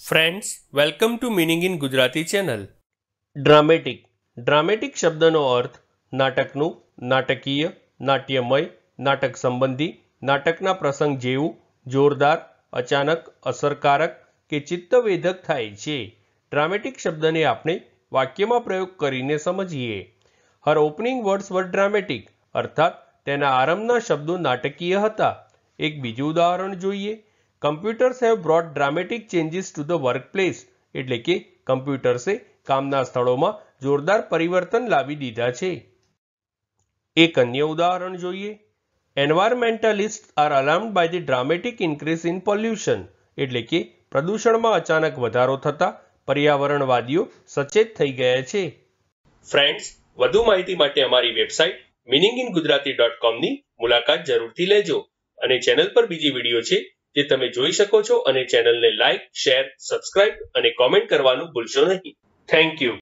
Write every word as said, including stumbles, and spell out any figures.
Friends, welcome to meaning in Gujarati channel. Dramatic dramatic શબ્દનો અર્થ નાટકનું, નાટકીય, નાટ્યમય, નાટક સંબંધી, નાટકના પ્રસંગ જેવું, જોરદાર, અચાનક, અસરકારક કે ચિત્તવેધક થાય છે. ડ્રામેટિક શબ્દને આપણે વાક્યમાં પ્રયોગ કરીને સમજીએ. Her opening words were dramatic, અર્થાત તેના આરંભના શબ્દો નાટકીય હતા. એક બીજું ઉદાહરણ જોઈએ. Computers have brought dramatic changes to the workplace, એટલે કે કમ્પ્યુટર્સે કામના સ્થળોમાં જોરદાર પરિવર્તન લાવી દીધા છે. એક અન્ય ઉદાહરણ જોઈએ. Environmentalist are alarmed by the dramatic increase in pollution, એટલે કે પ્રદૂષણમાં અચાનક વધારો થતા પર્યાવરણવાદીઓ સચેત થઈ ગયા છે. ફ્રેન્ડ્સ, વધુ માહિતી માટે અમારી website meaning in Gujarati dot કોમની મુલાકાત જરૂરથી લેજો. અને ચેનલ પર બીજી વિડીયો છે જે તમે જોઈ શકો છો, અને ચેનલને લાઇક, શેર, સબસ્ક્રાઇબ અને કોમેન્ટ કરવાનું ભૂલશો નહીં. Thank you.